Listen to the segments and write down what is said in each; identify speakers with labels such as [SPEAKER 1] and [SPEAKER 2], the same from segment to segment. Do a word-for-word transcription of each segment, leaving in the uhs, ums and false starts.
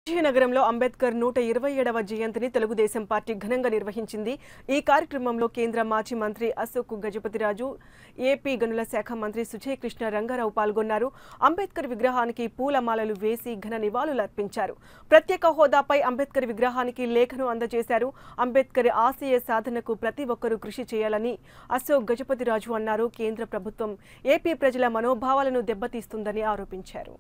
[SPEAKER 1] నగరంలో అంబేద్కర్ నూట ఇరవై ఏడవ జయంతిని తెలుగుదేశం పార్టీ ఘనంగా నిర్వహించింది. ఈ కార్యక్రమంలో కేంద్ర మాజీ మంత్రి అశోక్ గజపతి రాజు, ఏపీ గనుల శాఖ మంత్రి సుజయ్ కృష్ణ రంగారావు పాల్గొన్నారు. అంబేద్కర్ విగ్రహానికి పూలమాలలు వేసి ఘన నివాళులు అర్పించారు. ప్రత్యేక హోదాపై అంబేద్కర్ విగ్రహానికి లేఖను అందజేశారు. అంబేద్కర్ ఆశయ సాధనకు ప్రతి ఒక్కరూ కృషి చేయాలని అశోక్ గజపతి రాజు అన్నారు. కేంద్ర ప్రభుత్వం ఏపీ ప్రజల మనోభావాలను దెబ్బతీస్తుందని ఆరోపించారు.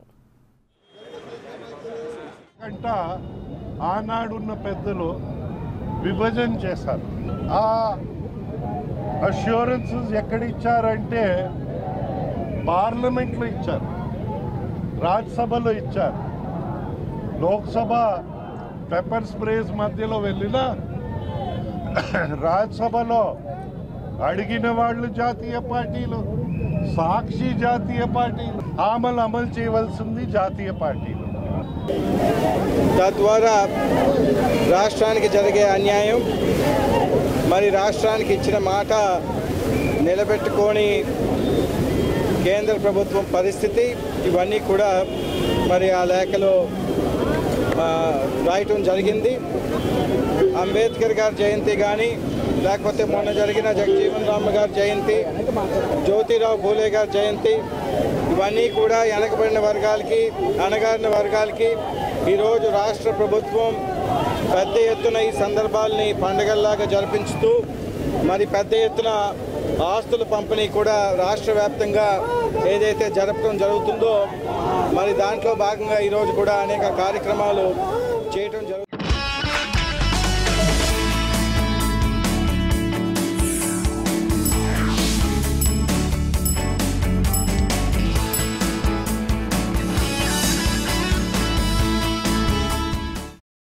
[SPEAKER 2] గంట ఆనాడున్న పెద్దలు విభజన చేశారు. ఆ అష్యూరెన్సెస్ ఎక్కడ ఇచ్చారంటే పార్లమెంట్లో ఇచ్చారు, రాజ్యసభలో ఇచ్చారు. లోక్సభ పెప్పర్ స్ప్రేస్ మధ్యలో వెళ్ళిన రాజ్యసభలో అడిగిన వాళ్ళు జాతీయ పార్టీలు, సాక్షి జాతీయ పార్టీలు, అమలు అమలు చేయవలసింది జాతీయ పార్టీలు.
[SPEAKER 3] తద్వారా రాష్ట్రానికి జరిగే అన్యాయం, మరి రాష్ట్రానికి ఇచ్చిన మాట నిలబెట్టుకొని కేంద్ర ప్రభుత్వం పరిస్థితి, ఇవన్నీ కూడా మరి ఆ లేఖలో రాయటం జరిగింది. అంబేద్కర్ గారి జయంతి కానీ, లేకపోతే మొన్న జరిగిన జగజీవన్ రామ్ గారి జయంతి, జ్యోతిరావు పూలే గారి జయంతి, ఇవన్నీ కూడా వెనకబడిన వర్గాలకి, అణగారిన వర్గాలకి ఈరోజు రాష్ట్ర ప్రభుత్వం పెద్ద ఎత్తున ఈ సందర్భాలని పండుగల్లాగా జరిపించుతూ మరి పెద్ద ఎత్తున ఆస్తుల పంపిణీ కూడా రాష్ట్ర వ్యాప్తంగా ఏదైతే జరపడం జరుగుతుందో మరి దాంట్లో భాగంగా ఈరోజు కూడా అనేక కార్యక్రమాలు చేయటం జరుగుతుంది.